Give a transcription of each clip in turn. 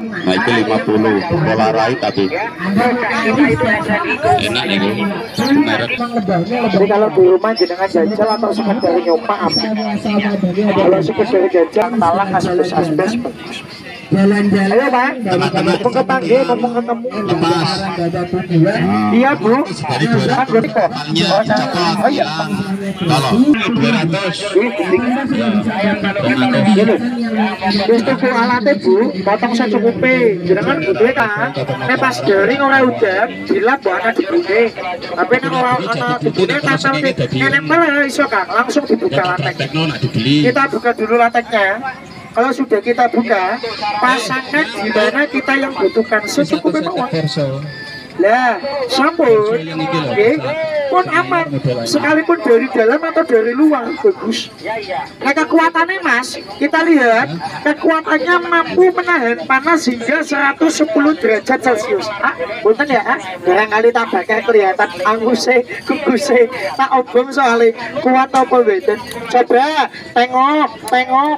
Nah itu 50 bola rai tapi enak nih merek. Jadi kalau di rumah jenengan jajal atau sekedar nyoba apa? Kalau sekedar jajal talang asbes bagus. Jalan-jalan. Ayo Pak, mumpung ketangge, mumpung ketemu. Iya Bu. Kan berarti kok. Oh iya. Kalau 200 wis tuku alate Bu, potong secukupe. Jenengan butuhe kan. Nek pas garing ora udan, dilap mbok ana dibune. Tapi nek ora ana dibune tasal nempel iso kan, langsung dibuka latek. Kita buka dulu lateknya. Kalau sudah kita buka, pasangkan di mana kita yang butuhkan secukupnya mawon. Lah, sampun, pun aman, sekalipun dari dalam atau dari luar bagus. Nah kekuatannya Mas, kita lihat kekuatannya mampu menahan panas hingga 110 derajat Celcius. Bukan ya, barangkali tak bakal kelihatan angguse, kuguse, tak obong soalnya kuat apa beda. Coba tengok,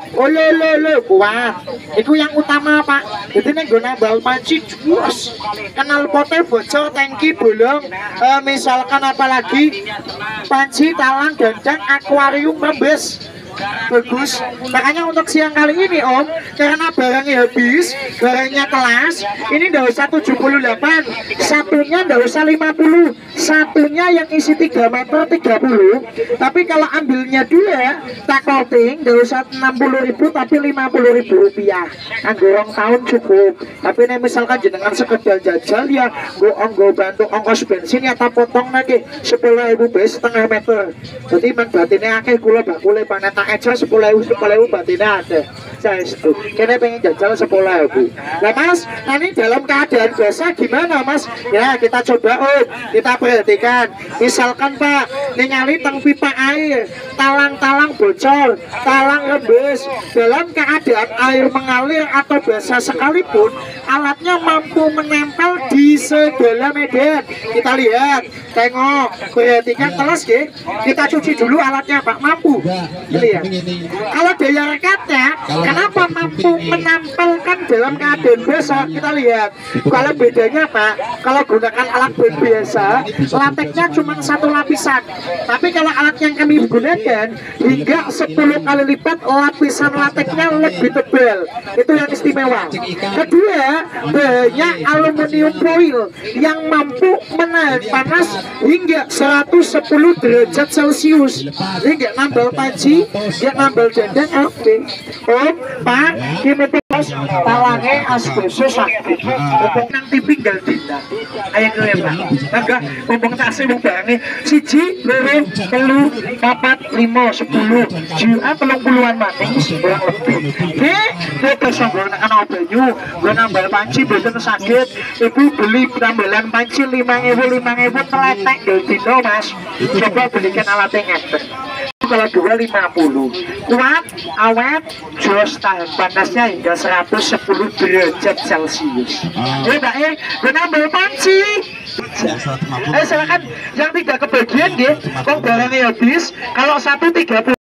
lo kuat. Itu yang utama Pak. Jadi nih gue nambal panci, jus, kenal potnya bocor, tangki bolong, misalkan apalagi panci, talang, gandang, akuarium, rembes. Bagus. Makanya untuk siang kali ini Om, karena barangnya habis, barangnya kelas, ini nggak usah 78, satunya nggak usah 50, satunya yang isi 3 meter 30. Tapi kalau ambilnya dua tak coating nggak usah 60.000 tapi 50.000 rupiah. Anggorong tahun cukup. Tapi nih misalkan jenengan sekedar jajal ya, gue bantu ongkos bensin ya tak potong lagi 10.000 bes setengah meter. Jadi man batinnya akeh kula bakule panen aja 10.000 batinnya ada. Saya itu kayaknya pengen jajal 10.000. Nah Mas, ini dalam keadaan biasa gimana Mas? Ya kita coba kita perhatikan. Misalkan Pak, ningali teng pipa air, talang-talang bocor, talang rembes. Dalam keadaan air mengalir atau basah sekalipun, alatnya mampu menempel di segala medan. Kita lihat, tengok, perhatikan telas ya. Kita cuci dulu alatnya Pak, mampu. Lihat. Kalau daya rekatnya, kenapa mampu menempelkan dalam keadaan basah? Kita lihat. Kalau bedanya Pak, kalau gunakan alat biasa, lateknya cuma satu lapisan. Tapi kalau alat yang kami gunakan hingga 10 kali lipat lapisan lateknya lebih tebal. Itu yang istimewa. Kedua, banyak aluminium foil yang mampu menahan panas hingga 110 derajat Celcius. Hingga nambal panci, dia nambal dandang. Oke. Om, Pak, ini terus talangnya asbesnya sakit. Ngomong nang tipik gal dinda. Ayo ke ya Pak. Enggak, ngomong tak sih barangnya. 1, 2, 3, 4, 5, 10. Jika 30-an mati, kurang lebih. Dia bersama anak banyu, gue nambal panci betul sakit. Ibu beli nambalan panci 5.000 teletek gal dinda Mas. Coba belikan alatnya ngeten. Kalau 250 kuat, awet, jos tahan panasnya hingga 110 derajat Celcius. Mbak gue nambah panci. Silakan yang tidak kebagian deh, kok barangnya habis. Kalau 130